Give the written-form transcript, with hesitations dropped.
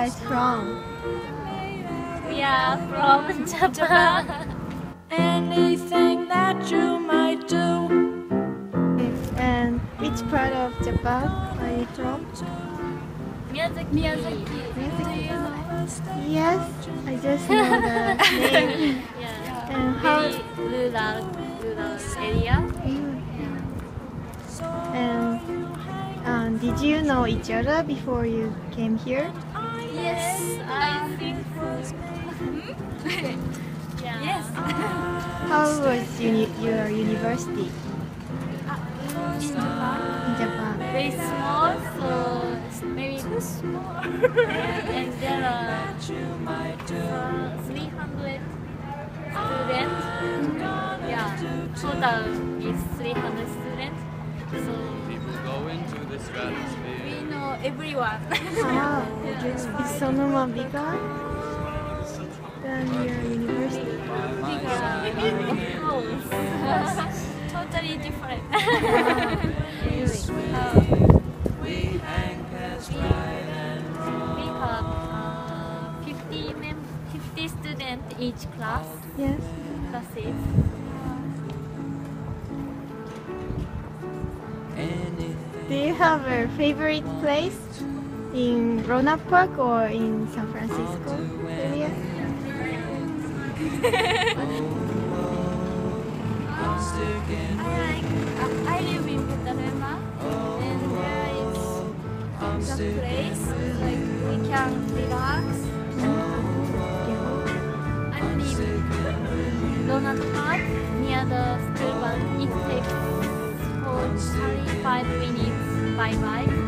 guys from? We are from Japan. Anything that you might do. And which part of Japan are you from? Miyazaki. Miyazaki. Yes, I just know the name. Yeah. And how? Very rural area. And did you know each other before you came here? Yes, I think so. Yeah. Yes. How was your university In Japan, in Japan? very small, so maybe too small. And there are 300 students. Yeah, total is 300 students. So People go into the stratosphere. we know everyone. Ah, is Sonoma bigger than your university? Totally different. We have 50 students each class. Yes. Classes. Do you have a favorite place in Roanoke Park or in San Francisco area? I live in Petaluma, and there is the place like we can relax. I live in Donut Park near the school, but it takes for 35 minutes by bike.